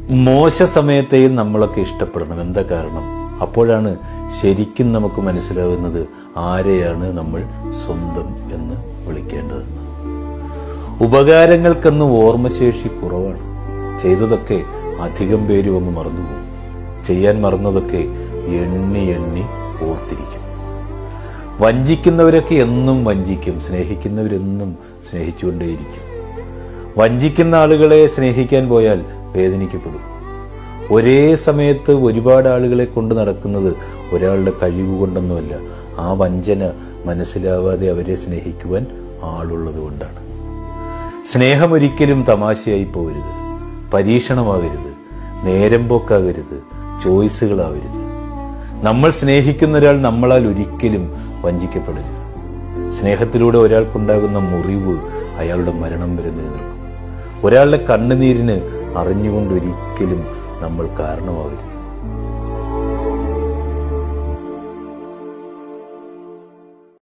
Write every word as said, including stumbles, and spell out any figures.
മോശ സമയത്തെയും നമ്മളൊക്കെ ഇഷ്ടപ്പെടണം. എന്താ കാരണം? അപ്പോഴാണ് ശരിക്കും നമുക്ക് മനസ്സിലാകുന്നത് ആരെയാണ് നമ്മൾ സ്വന്തം എന്ന് വിളിക്കേണ്ടതെന്ന്. ഉപകാരങ്ങൾക്കെന്ന് ഓർമ്മശേഷി കുറവാണ്. ചെയ്തതൊക്കെ അധികം പേരും അങ്ങ് മറന്നുപോകും. ചെയ്യാൻ മറന്നതൊക്കെ എണ്ണി എണ്ണി ഓർത്തിരിക്കും. വഞ്ചിക്കുന്നവരൊക്കെ എന്നും വഞ്ചിക്കും, സ്നേഹിക്കുന്നവരെന്നും സ്നേഹിച്ചുകൊണ്ടേയിരിക്കും. വഞ്ചിക്കുന്ന ആളുകളെ സ്നേഹിക്കാൻ പോയാൽ വേദനിക്കപ്പെടും. ഒരേ സമയത്ത് ഒരുപാട് ആളുകളെ കൊണ്ട് നടക്കുന്നത് ഒരാളുടെ കഴിവ് കൊണ്ടൊന്നുമല്ല, ആ വഞ്ചന മനസ്സിലാവാതെ അവരെ സ്നേഹിക്കുവാൻ ആളുള്ളത് കൊണ്ടാണ്. സ്നേഹം ഒരിക്കലും തമാശയായി പോകരുത്, പരീക്ഷണമാകരുത്, നേരം പോക്കാകരുത്, ചോയ്സുകളാവരുത്. നമ്മൾ സ്നേഹിക്കുന്ന ഒരാൾ നമ്മളാൽ ഒരിക്കലും വഞ്ചിക്കപ്പെടരുത്. സ്നേഹത്തിലൂടെ ഒരാൾക്കുണ്ടാകുന്ന മുറിവ് അയാളുടെ മരണം വരെ നിലനിൽക്കും. ഒരാളുടെ കണ്ണുനീരിന് അറിഞ്ഞുകൊണ്ടൊരിക്കലും നമ്മൾ കാരണമാവരുത്.